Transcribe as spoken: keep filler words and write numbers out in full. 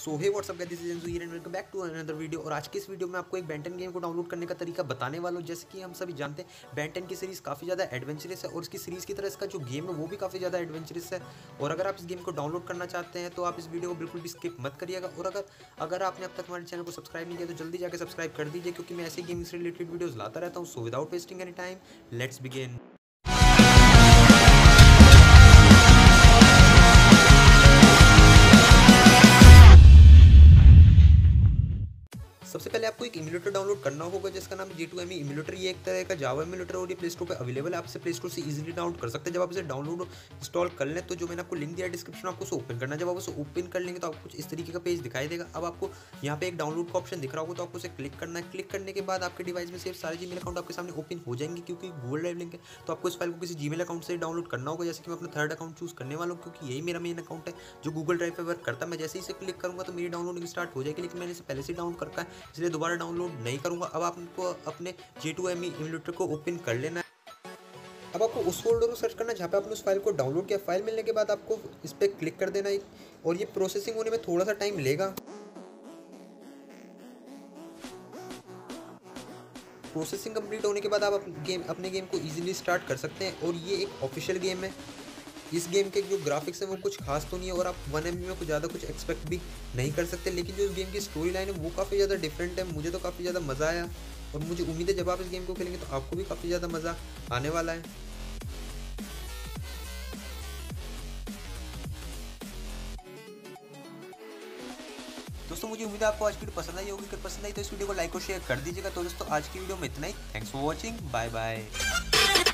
So hey what's up guys, this is Anju here and welcome back to another video. और आज की इस video में आपको एक बेन टेन गेम को डाउनलोड करने का तरीका बताने वाला हूं। जैसे कि हम सभी जानते हैं बेन टेन की सीरीज़ काफ़ी ज़्यादा एडवेंचरस है और इसकी सीरीज़ की तरह इसका जो गेम है वो भी काफ़ी ज़्यादा एडवेंचरस है। और अगर आप इस गेम को डाउनलोड करना चाहते हैं तो आप इस वीडियो को बिल्कुल भी स्किप मत करिएगा। और अगर अगर आपने अब तक हमारे चैनल को सब्सक्राइब नहीं किया तो जल्दी जाकर सब्सक्राइब कर दीजिए, क्योंकि मैं ऐसे गेम से रिलेटेड वीडियोज़ लाता रहता हूँ। So without wasting any time, let's begin. सबसे पहले आपको एक इम्यूलेटर डाउनलोड करना होगा जिसका नाम है G two M E emulator. ये एक तरह का जावा इम्यूलेटर और ये प्ले स्टोर पे अवेलेबल है। आप इसे प्ले स्टोर से इजीली डाउनलोड कर सकते हैं। जब आप इसे डाउनलोड इंस्टॉल कर लें तो जो मैंने आपको लिंक दिया डिस्क्रिप्शन में, आपको उसे ओपन करना है। जब आप उसे ओपन कर लेंगे तो आपको कुछ इस तरीके का पेज दिखाई देगा। अब आपको यहाँ पे एक डाउनलोड का ऑप्शन दिख रहा होगा तो आपको उसे क्लिक करना है। क्लिक करने के बाद आपके डिवाइस में सेव सारे जीमेल अकाउंट आपके सामने ओपन हो जाएंगे, क्योंकि गूगल ड्राइव लिंक है। तो आपको इस फाइल को किसी जीमेल अकाउंट से डाउनलोड करना होगा। जैसे कि मैं अपना थर्ड अकाउंट चूज करने वाला हूँ, क्योंकि यही मेरा मेन अकाउंट है जो गूगल ड्राइव पे वर्क करता है। मैं जैसे ही इसे क्लिक करूँगा तो मेरी डाउनलोडिंग स्टार्ट हो जाएगी, लेकिन मैंने इसे पहले से डाउनलोड कर रखा है इसलिए दोबारा डाउनलोड नहीं करूँगा। अब आपको अपने G two M E emulator को ओपन कर लेना है। अब आपको उस फोल्डर को सर्च करना है जहाँ पे आपने उस फाइल को डाउनलोड किया। फाइल मिलने के बाद आपको इस पर क्लिक कर देना है और ये प्रोसेसिंग होने में थोड़ा सा टाइम लेगा। प्रोसेसिंग कंप्लीट होने के बाद आप गेम अपने गेम को इजीली स्टार्ट कर सकते हैं। और ये एक ऑफिशियल गेम है। इस गेम के जो ग्राफिक्स हैं वो कुछ खास तो नहीं है और आप वन एम बी में कुछ ज़्यादा कुछ एक्सपेक्ट भी नहीं कर सकते। लेकिन जो इस गेम की स्टोरी लाइन है वो काफ़ी ज़्यादा डिफरेंट है। मुझे तो काफ़ी ज़्यादा मज़ा आया और मुझे उम्मीद है जब आप इस गेम को खेलेंगे तो आपको भी काफ़ी ज़्यादा मज़ा आने वाला है। दोस्तों मुझे उम्मीद है आपको आज की वीडियो पसंद आई होगी। अगर पसंद आई तो इस वीडियो को लाइक और शेयर कर दीजिएगा। तो दोस्तों आज की वीडियो में इतना ही। Thanks for watching, bye bye.